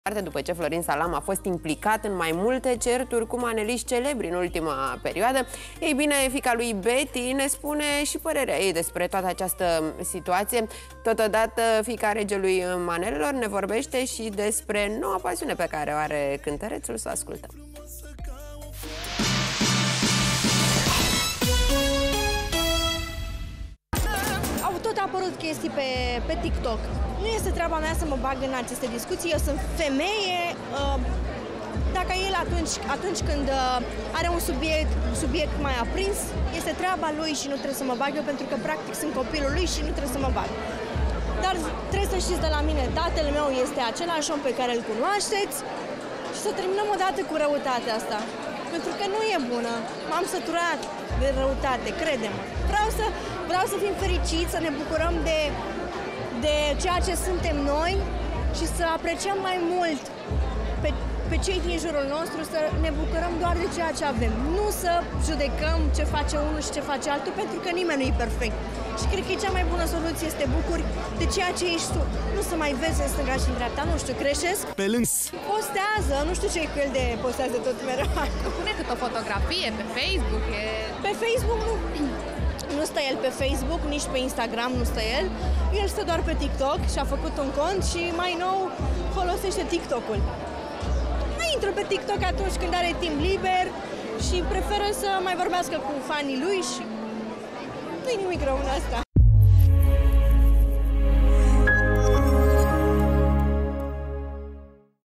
După ce Florin Salam a fost implicat în mai multe certuri cu maneliști celebri în ultima perioadă, ei bine, fiica lui Betty ne spune și părerea ei despre toată această situație. Totodată, fiica regelui manelelor ne vorbește și despre noua pasiune pe care o are cântărețul. Să ascultăm. Au tot apărut chestii pe TikTok. Nu este treaba mea să mă bag în aceste discuții. Eu sunt femeie. Dacă el atunci când are un subiect mai aprins, este treaba lui și nu trebuie să mă bag eu, pentru că practic sunt copilul lui și nu trebuie să mă bag. Dar trebuie să știți de la mine, tatăl meu este același om pe care îl cunoașteți și să terminăm odată cu răutatea asta. Pentru că nu e bună. M-am săturat de răutate, crede-mă. Vreau să fim fericiți, să ne bucurăm de ceea ce suntem noi și să apreciem mai mult pe cei din jurul nostru, să ne bucurăm doar de ceea ce avem. Nu să judecăm ce face unul și ce face altul, pentru că nimeni nu e perfect. Și cred că cea mai bună soluție este bucuri de ceea ce ești tu. Nu să mai vezi în stânga și în dreapta, nu știu, greșesc? Pe lângă. Postează, nu știu ce-i cu el de postează tot mereu. Pune cât o fotografie pe Facebook. Pe Facebook nu stă el pe Facebook, nici pe Instagram nu stă el. El stă doar pe TikTok și a făcut un cont și mai nou folosește TikTok-ul. Mai intră pe TikTok atunci când are timp liber și preferă să mai vorbească cu fanii lui și nu-i nimic rău în asta.